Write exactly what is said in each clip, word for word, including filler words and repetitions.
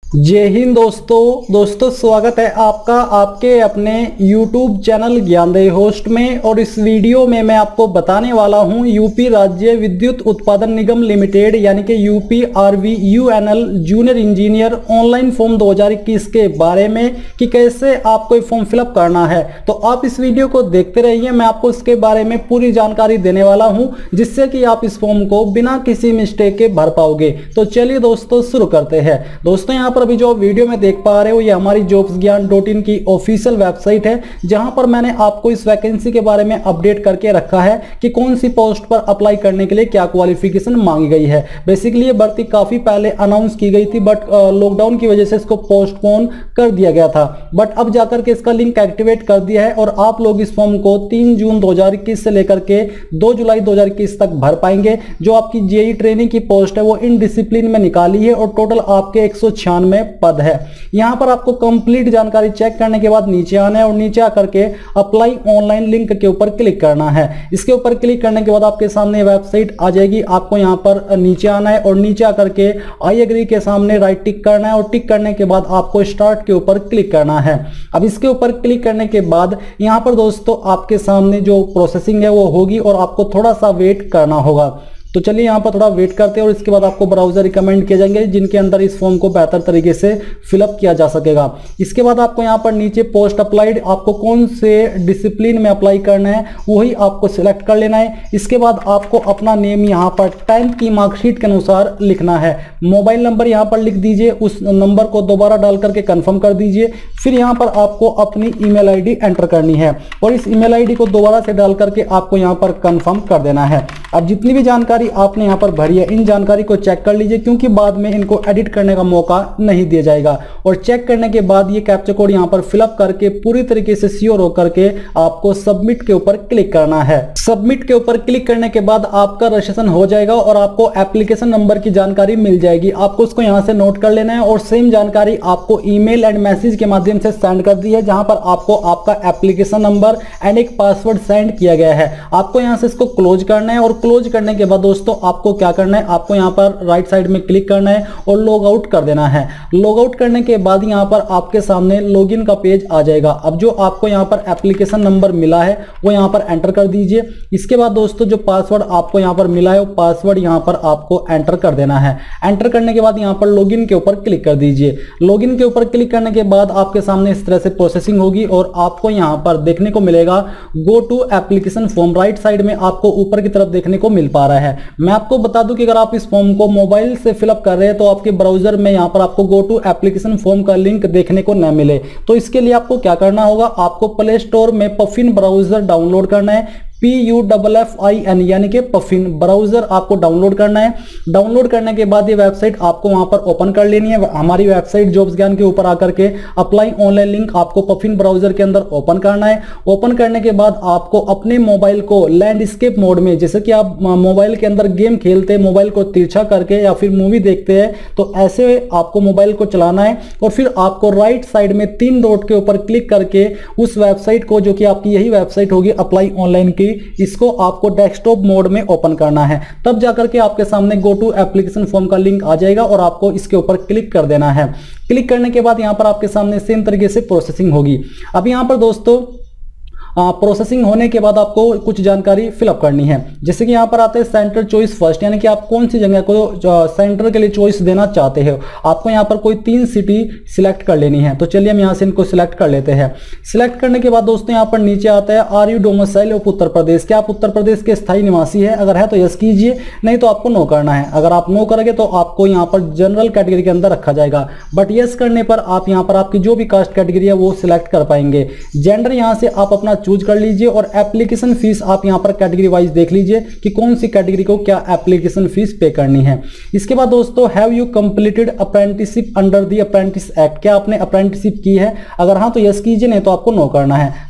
जय हिंद दोस्तों दोस्तों स्वागत है आपका आपके अपने YouTube चैनल ज्ञानदेही होस्ट में। और इस वीडियो में मैं आपको बताने वाला हूं यूपी राज्य विद्युत उत्पादन निगम लिमिटेड यानी कि UP RV UNL junior engineer online form दो हज़ार इक्कीस के बारे में कि कैसे आपको ये फॉर्म फिलअप करना है। तो आप इस वीडियो को देखते रहिए, मैं आपको इसके बारे में पूरी जानकारी देने वाला हूँ जिससे कि आप इस फॉर्म को बिना किसी मिस्टेक के भर पाओगे। तो चलिए दोस्तों शुरू करते हैं। दोस्तों यहाँ अभी जो वीडियो में देख पा रहे हो ये हमारी जॉब्स ज्ञान डॉट इन की ऑफिशियल वेबसाइट है, जहां पर मैंने आपको इस वैकेंसी के बारे में अपडेट करके रखा है कि कौन सी पोस्ट पर अप्लाई करने के लिए क्या क्वालिफिकेशन मांगी गई है। बेसिकली ये भर्ती काफी पहले अनाउंस की गई थी, बट लॉकडाउन की वजह से इसको पोस्टपोन कर दिया गया था। बट अब जाकर के इसका लिंक एक्टिवेट कर दिया है और आप लोग इस फॉर्म को तीन जून दो हज़ार इक्कीस से लेकर के दो जुलाई दो हज़ार इक्कीस तक भर पाएंगे। जो आपकी जेई ट्रेनिंग की पोस्ट है वो इन डिसिप्लिन में निकाली है और टोटल आपके एक सौ छियानवे पद है। यहां पर आपको कंप्लीट जानकारी चेक करने के बाद नीचे आना है और नीचे आकर के अप्लाई ऑनलाइन लिंक के ऊपर क्लिक करना है। इसके ऊपर क्लिक करने के बाद आपके सामने वेबसाइट आ जाएगी। आपको यहां पर नीचे आना है और नीचे आकर के आई एग्री के सामने राइट टिक करना है और टिक करने के बाद आपको स्टार्ट के ऊपर क्लिक करना है। अब इसके ऊपर क्लिक करने के बाद यहां पर दोस्तों आपके सामने जो प्रोसेसिंग है वो होगी और आपको थोड़ा सा वेट करना होगा। तो चलिए यहाँ पर थोड़ा वेट करते हैं और इसके बाद आपको ब्राउजर रिकमेंड किए जाएंगे जिनके अंदर इस फॉर्म को बेहतर तरीके से फिलअप किया जा सकेगा। इसके बाद आपको यहाँ पर नीचे पोस्ट अप्लाइड, आपको कौन से डिसिप्लिन में अप्लाई करना है वही आपको सिलेक्ट कर लेना है। इसके बाद आपको अपना नेम यहाँ पर टेंथ की मार्कशीट के अनुसार लिखना है। मोबाइल नंबर यहाँ पर लिख दीजिए, उस नंबर को दोबारा डाल करके कंफर्म कर दीजिए। फिर यहाँ पर आपको अपनी ईमेल आईडी एंटर करनी है और इस ईमेल आईडी को दोबारा से डाल करके आपको यहाँ पर कंफर्म कर देना है। अब जितनी भी जानकारी आपने यहां पर भरी है इन जानकारी को चेक कर लीजिए, क्योंकि बाद में इनको एडिट करने का मौका नहीं दिया जाएगा। और चेक करने के बाद ये कैप्चा कोड यहां पर फिलअप करके पूरी तरीके से श्योर होकर के आपको सबमिट के ऊपर क्लिक करना है। सबमिट के ऊपर क्लिक करने के बाद आपका रजिस्ट्रेशन हो जाएगा और आपको एप्लीकेशन नंबर की जानकारी मिल जाएगी। आपको उसको यहां से नोट कर लेना है और सेम जानकारी आपको ईमेल एंड मैसेज के माध्यम से सेंड कर दी है, जहां पर आपको आपका एप्लीकेशन नंबर एंड एक पासवर्ड सेंड किया गया है। आपको यहां से इसको क्लोज करना है और क्लोज करने के बाद दोस्तों आपको क्या करना है, आपको यहां पर राइट साइड में क्लिक करना है और लॉग आउट कर देना है। लॉग आउट करने के बाद यहां पर आपके सामने लॉगिन का पेज आ जाएगा। अब जो आपको यहां पर एप्लीकेशन नंबर मिला है वो यहां पर एंटर कर दीजिए। इसके बाद दोस्तों जो पासवर्ड आपको यहां पर मिला है वो पासवर्ड यहां पर आपको एंटर कर देना है। एंटर करने के बाद यहां पर लॉगिन के ऊपर क्लिक कर दीजिए। लॉगिन के ऊपर क्लिक करने के बाद आपके सामने इस तरह से प्रोसेसिंग होगी और आपको यहां पर देखने को मिलेगा go to application form. Right side में आपको ऊपर की तरफ देखने को मिल पा रहा है। मैं आपको बता दूं कि अगर आप इस फॉर्म को मोबाइल से फिलअप कर रहे हैं तो आपके ब्राउजर में यहां पर आपको गो टू एप्लीकेशन फॉर्म का लिंक देखने को न मिले, तो इसके लिए आपको क्या करना होगा, आपको प्ले स्टोर में पफिन ब्राउजर डाउनलोड करना है। P U double F I N यानी कि पफिन ब्राउजर आपको डाउनलोड करना है। डाउनलोड करने के बाद ये वेबसाइट आपको वहां पर ओपन कर लेनी है। हमारी वेबसाइट जॉब्स ज्ञान के ऊपर आकर के अप्लाई ऑनलाइन लिंक आपको पफिन ब्राउजर के अंदर ओपन करना है। ओपन करने के बाद आपको अपने मोबाइल को लैंडस्केप मोड में, जैसे कि आप मोबाइल के अंदर गेम खेलते हैं, मोबाइल को तिरछा करके या फिर मूवी देखते हैं, तो ऐसे आपको मोबाइल को चलाना है और फिर आपको राइट साइड में तीन डॉट के ऊपर क्लिक करके उस वेबसाइट को, जो कि आपकी यही वेबसाइट होगी अप्लाई ऑनलाइन की, इसको आपको डेस्कटॉप मोड में ओपन करना है। तब जाकर के आपके सामने गो टू एप्लीकेशन फॉर्म का लिंक आ जाएगा और आपको इसके ऊपर क्लिक कर देना है। क्लिक करने के बाद यहां पर आपके सामने सेम तरीके से प्रोसेसिंग होगी। अब यहां पर दोस्तों प्रोसेसिंग होने के बाद आपको कुछ जानकारी फिलअप करनी है। जैसे कि यहाँ पर आते हैं सेंटर चॉइस फर्स्ट, यानी कि आप कौन सी जगह को सेंटर के लिए चॉइस देना चाहते हो। आपको यहाँ पर कोई तीन सिटी सिलेक्ट कर लेनी है। तो चलिए हम यहाँ से इनको सिलेक्ट कर लेते हैं। सिलेक्ट करने के बाद दोस्तों यहाँ पर नीचे आता है are you domicile of Uttar Pradesh, क्या आप उत्तर प्रदेश के स्थायी निवासी है? अगर है तो यस कीजिए, नहीं तो आपको नो करना है। अगर आप नो करोगे तो आपको यहाँ पर जनरल कैटेगरी के अंदर रखा जाएगा, बट यस करने पर आप यहाँ पर आपकी जो भी कास्ट कैटेगरी है वो सिलेक्ट कर पाएंगे। जेंडर यहाँ से आप अपना चूज कर लीजिए और एप्लीकेशन फीस आप यहां पर कैटेगरी वाइज देख लीजिए कि कौन सी कैटेगरी को क्या एप्लीकेशन फीस पे करनी है। इसके बाद दोस्तों have you completed apprenticeship under the apprentice act, क्या आपने अप्रेंटिसशिप की है? अगर हां तो यस कीजिए, नहीं तो आपको नो करना है।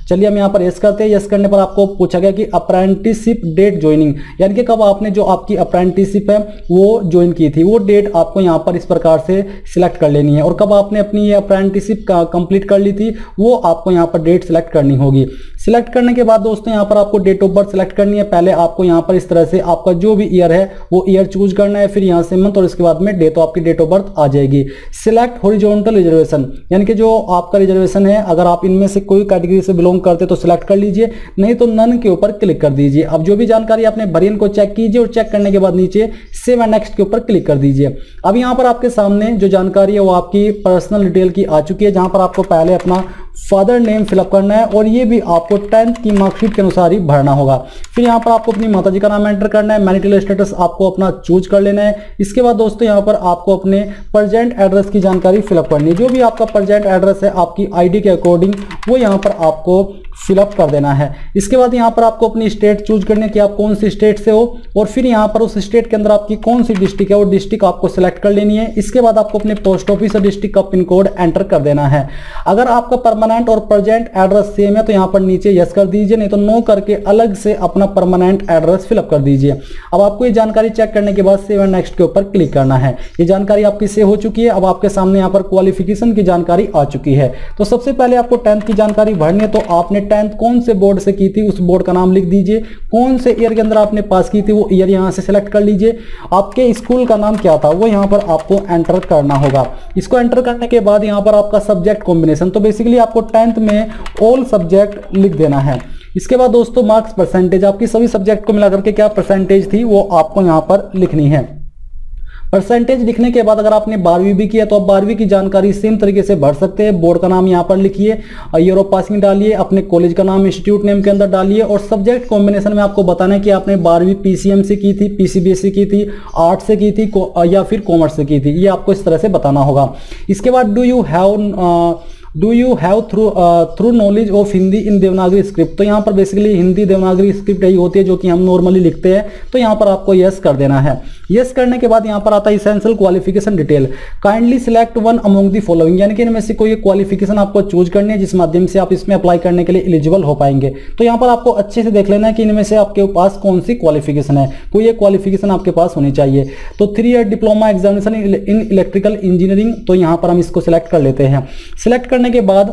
चलिए हम यहाँ पर यस करते हैं। यस करने पर आपको पूछा गया कि अप्रेंटिसशिप डेट ज्वाइनिंग, यानी कि कब आपने जो आपकी अप्रेंटिसशिप है वो ज्वाइन की थी, वो डेट आपको यहाँ पर इस प्रकार से सिलेक्ट कर लेनी है। और कब आपने अपनी ये अप्रेंटिसशिप कंप्लीट कर ली थी वो आपको यहाँ पर डेट सिलेक्ट करनी होगी। सिलेक्ट करने के बाद दोस्तों यहाँ पर आपको डेट ऑफ बर्थ सिलेक्ट करनी है। पहले आपको यहाँ पर इस तरह से आपका जो भी ईयर है वो ईयर चूज करना है, फिर यहाँ से मंथ और इसके बाद में डे, तो आपकी डेट ऑफ बर्थ आ जाएगी। सिलेक्ट हॉरिजॉन्टल रिजर्वेशन, यानी कि जो आपका रिजर्वेशन है अगर आप इनमें से कोई कैटेगरी से बिलोंग करते तो सिलेक्ट कर लीजिए, नहीं तो नन के ऊपर क्लिक कर दीजिए। अब जो भी जानकारी आपने भरी इनको चेक कीजिए और चेक करने के बाद नीचे सेव एंड नेक्स्ट के ऊपर क्लिक कर दीजिए। अब यहाँ पर आपके सामने जो जानकारी है वो आपकी पर्सनल डिटेल की आ चुकी है, जहां पर आपको पहले अपना फादर नेम फिलअप करना है और ये भी आपको टेंथ की मार्कशीट के अनुसार ही भरना होगा। फिर यहाँ पर आपको अपनी माताजी का नाम एंटर करना है, मैरिटल स्टेटस आपको अपना चूज कर लेना है। इसके बाद दोस्तों यहाँ पर आपको अपने प्रेजेंट एड्रेस की जानकारी फिलअप करनी है। जो भी आपका प्रेजेंट एड्रेस है आपकी आईडी के अकॉर्डिंग वो यहाँ पर आपको फिलअप कर देना है। इसके बाद यहाँ पर आपको अपनी स्टेट चूज करनी है कि आप कौन सी स्टेट से हो, और फिर यहाँ पर उस स्टेट के अंदर आपकी कौन सी डिस्ट्रिक्ट है वो डिस्ट्रिक्ट आपको सिलेक्ट कर लेनी है। इसके बाद आपको अपने पोस्ट ऑफिस और डिस्ट्रिक्ट का पिन कोड एंटर कर देना है। अगर आपका परमानेंट और प्रेजेंट एड्रेस सेम है तो यहाँ पर नीचे यस कर दीजिए, नहीं तो नो करके अलग से अपना परमानेंट एड्रेस फिलअप कर दीजिए। अब आपको ये जानकारी चेक करने के बाद सेव एंड नेक्स्ट के ऊपर क्लिक करना है। ये जानकारी आपकी सेव हो चुकी है। अब आपके सामने यहाँ पर क्वालिफिकेशन की जानकारी आ चुकी है। तो सबसे पहले आपको टेंथ की जानकारी भरनी है, तो आपने टेंथ कौन से बोर्ड से की थी उस बोर्ड का नाम लिख दीजिए। कौन से ईयर के अंदर आपने पास की थी वो ईयर यहाँ से सिलेक्ट कर लीजिए। आपके स्कूल का नाम क्या था वो यहाँ पर आपको एंटर करना होगा। इसको एंटर करने के बाद यहाँ पर आपका सब्जेक्ट कॉम्बिनेशन, तो बेसिकली आपको टेंथ में ऑल सब्जेक्ट लिख देना है। इसके बाद दोस्तों मार्क्स परसेंटेज, आपकी सभी सब्जेक्ट को मिलाकर के क्या परसेंटेज थी वो आपको यहाँ पर लिखनी है। परसेंटेज लिखने के बाद अगर आपने बारहवीं भी किया तो आप बारहवीं की जानकारी सेम तरीके से भर सकते हैं। बोर्ड का नाम यहाँ पर लिखिए, ईयर ऑफ पासिंग डालिए, अपने कॉलेज का नाम इंस्टीट्यूट नेम के अंदर डालिए, और सब्जेक्ट कॉम्बिनेशन में आपको बताना है कि आपने बारहवीं पीसीएम से की थी, पीसीबीएसई की थी, आर्ट से की थी या फिर कॉमर्स से की थी, ये आपको इस तरह से बताना होगा। इसके बाद do you have do you have through through knowledge of Hindi in Devanagari script, तो यहाँ पर बेसिकली हिंदी देवनागरी स्क्रिप्ट यही होती है जो कि हम नॉर्मली लिखते हैं, तो यहाँ पर आपको यस कर देना है। यस करने के बाद यहाँ पर आता है essential qualification detail. Kindly select one among the following, यानी कि इनमें से कोई क्वालिफिकेशन आपको चूज करनी है जिस माध्यम से आप इसमें अप्लाई करने के लिए एलिजिबल हो पाएंगे। तो यहाँ पर आपको अच्छे से देख लेना है कि इनमें से आपके पास कौन सी क्वालिफिकेशन है, कोई एक क्वालिफिकेशन आपके पास होनी चाहिए। तो three year diploma examination in electrical engineering, तो यहाँ पर हम इसको सिलेक्ट कर लेते हैं। सिलेक्ट करने के बाद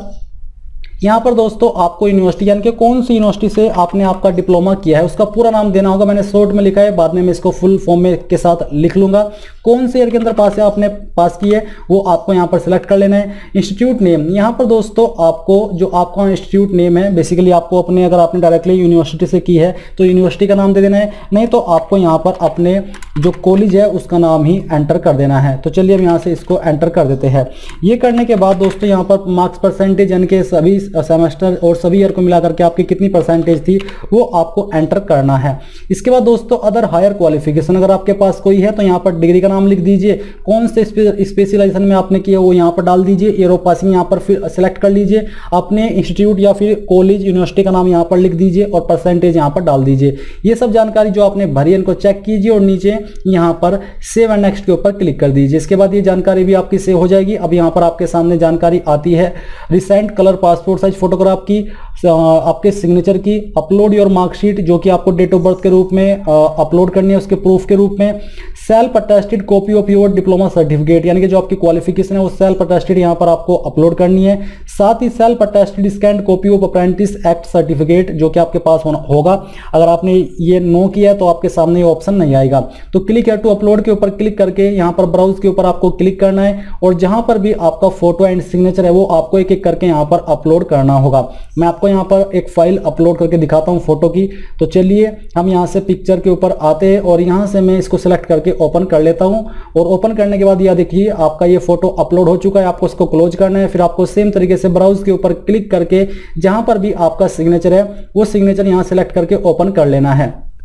यहाँ पर दोस्तों आपको यूनिवर्सिटी, यानी कि कौन सी यूनिवर्सिटी से आपने आपका डिप्लोमा किया है उसका पूरा नाम देना होगा। मैंने शॉर्ट में लिखा है, बाद में मैं इसको फुल फॉर्म में के साथ लिख लूंगा। कौन से ईयर के अंदर पास है आपने पास की है वो आपको यहाँ पर सिलेक्ट कर लेना है। इंस्टीट्यूट नेम, यहाँ पर दोस्तों आपको जो आपका इंस्टीट्यूट नेम है बेसिकली आपको अपने, अगर आपने डायरेक्टली यूनिवर्सिटी से की है तो यूनिवर्सिटी का नाम दे देना है, नहीं तो आपको यहाँ पर अपने जो कॉलेज है उसका नाम ही एंटर कर देना है। तो चलिए हम यहाँ से इसको एंटर कर देते हैं। ये करने के बाद दोस्तों यहाँ पर मार्क्स परसेंटेज, यानी कि सभी सेमेस्टर और सभी ईयर को मिलाकर के आपकी कितनी परसेंटेज थी वो आपको एंटर करना है। इसके बाद दोस्तों अदर हायर क्वालिफिकेशन, अगर आपके पास कोई है तो यहाँ पर डिग्री का नाम लिख दीजिए। कौन से स्पेशलाइजेशन में आपने किया वो यहाँ पर डाल दीजिए। ईयर ऑफ पासिंग यहाँ पर फिर सिलेक्ट कर लीजिए। अपने इंस्टीट्यूट या फिर कॉलेज यूनिवर्सिटी का नाम यहाँ पर लिख दीजिए और परसेंटेज यहाँ पर डाल दीजिए। ये सब जानकारी जो आपने भरी है इनको चेक कीजिए और नीचे यहाँ पर सेव एंड नेक्स्ट के ऊपर क्लिक कर दीजिए। इसके बाद ये जानकारी भी आपकी सेव हो जाएगी। अब यहाँ पर आपके सामने जानकारी आती है recent colour passport size photograph की, आपके सिग्नेचर की, अपलोड योर मार्कशीट जो कि आपको डेट ऑफ बर्थ के रूप में अपलोड करनी है उसके प्रूफ के रूप में, self attested copy of your diploma certificate, यानी कि जो आपकी क्वालिफिकेशन है वो सेल्फ अटेस्टेड यहाँ पर आपको अपलोड करनी है। साथ ही self attested scan copy of apprentice act certificate जो कि आपके पास होगा। अगर आपने ये नो किया है तो आपके सामने ये ऑप्शन नहीं आएगा। तो क्लिक है टू अपलोड के ऊपर क्लिक करके यहाँ पर ब्राउज के ऊपर आपको क्लिक करना है और जहां पर भी आपका फोटो एंड सिग्नेचर है वो आपको एक एक करके यहाँ पर अपलोड करना होगा। मैं आपको यहाँ पर एक फाइल अपलोड करके दिखाता हूँ फोटो की। तो चलिए हम यहाँ से पिक्चर के ऊपर आते हैं और यहाँ से मैं इसको सिलेक्ट करके ओपन कर लेता हूँ। और ओपन करने के बाद यह देखिए आपका ये फोटो अपलोड हो चुका है। आपको इसको क्लोज करना है। फिर आपको सेम तरीके से ब्राउज के ऊपर क्लिक करके जहां पर भी आपका सिग्नेचर है वो सिग्नेचर यहाँ सिलेक्ट करके ओपन कर लेना है।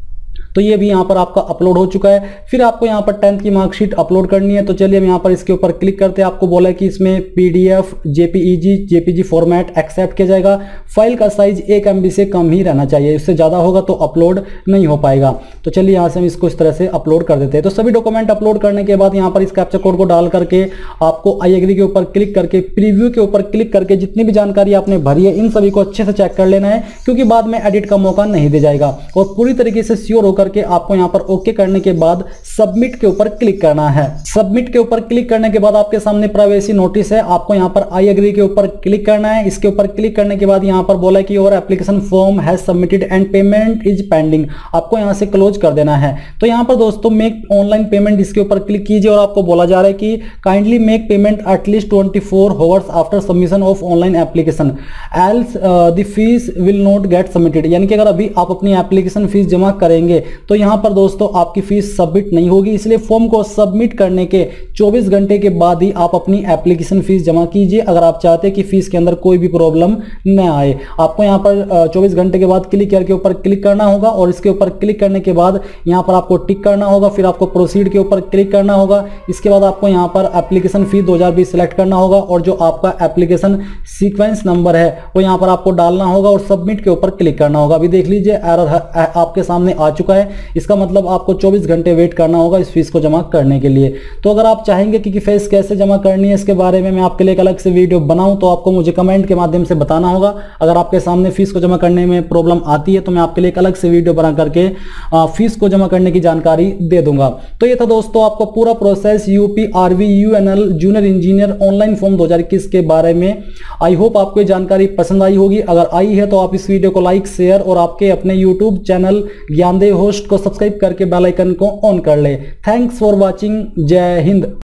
तो ये भी यहाँ पर आपका अपलोड हो चुका है। फिर आपको यहाँ पर टेंथ की मार्कशीट अपलोड करनी है। तो चलिए हम यहाँ पर इसके ऊपर क्लिक करते हैं। आपको बोला है कि इसमें PDF, JPEG, JPG format accept किया जाएगा। फाइल का साइज एक एमबी से कम ही रहना चाहिए, इससे ज़्यादा होगा तो अपलोड नहीं हो पाएगा। तो चलिए यहाँ से हम इसको इस तरह से अपलोड कर देते हैं। तो सभी डॉक्यूमेंट अपलोड करने के बाद यहाँ पर इस कैप्चा कोड को डाल करके आपको आई एग्री के ऊपर क्लिक करके प्रीव्यू के ऊपर क्लिक करके जितनी भी जानकारी आपने भरी है इन सभी को अच्छे से चेक कर लेना है, क्योंकि बाद में एडिट का मौका नहीं दे जाएगा। और पूरी तरीके से श्योर होकर के आपको यहाँ पर ओके करने के बाद सबमिट के ऊपर क्लिक करना है। सबमिट के ऊपर क्लिक करने के बाद आपके सामने प्राइवेसी नोटिस है। आपको यहाँ पर आई एग्री के ऊपर क्लिक करना है। इसके ऊपर क्लिक करने के बाद यहाँ पर बोला है कि your application form has submitted and payment is pending. आपको यहाँ से क्लोज कर देना है। तो यहाँ पर दोस्तों मेक ऑनलाइन पेमेंट, इसके ऊपर क्लिक कीजिए और आपको बोला जा रहा है कि kindly make payment at least twenty four hours after submission of online application else the fee will not get submitted. यानी कि अगर अभी आप अपनी एप्लीकेशन फीस जमा करेंगे तो यहाँ पर दोस्तों आपकी फीस सबमिट नहीं होगी। इसलिए फॉर्म को सबमिट करने के चौबीस घंटे के बाद ही आप अपनी एप्लीकेशन फीस जमा कीजिए, अगर आप चाहते हैं कि फीस के अंदर कोई भी प्रॉब्लम न आए। आपको यहाँ पर चौबीस घंटे के बाद क्लिक करके ऊपर क्लिक करना होगा और इसके ऊपर क्लिक करने के बाद यहाँ पर आपको टिक करना होगा। फिर आपको प्रोसीड के ऊपर क्लिक करना होगा। इसके बाद आपको यहाँ पर एप्लीकेशन फी दो हज़ार बीस सिलेक्ट करना होगा और जो आपका एप्लीकेशन सीक्वेंस नंबर है वो यहाँ पर आपको डालना होगा और सबमिट के ऊपर क्लिक करना होगा। अभी देख लीजिए एरर आपके सामने आ चुका है। इसका मतलब आपको चौबीस घंटे वेट करना होगा इस फीस को जमा करने के लिए। तो अगर आप चाहेंगे कि फीस कैसे जमा करनी है इसके बारे में मैं आपके लिए एक अलग से वीडियो बनाऊं तो आपको मुझे कमेंट के माध्यम से बताना होगा। अगर आपके सामने फीस को जमा करने में प्रॉब्लम आती है तो मैं आपके लिए एक अलग से वीडियो बना करके फीस को जमा करने की जानकारी दे दूंगा। तो ये था दोस्तों आपको पूरा process UP RV UNL junior engineer online form दो हज़ार इक्कीस के बारे में। आई होप आपको ये जानकारी पसंद आई होगी। अगर आई है तो आप इस वीडियो को लाइक, शेयर और आपके अपने यूट्यूब चैनल ज्ञानदेव होस्ट को सब्सक्राइब करके बेल आइकन को ऑन कर ले। Thanks for watching. जय हिंद।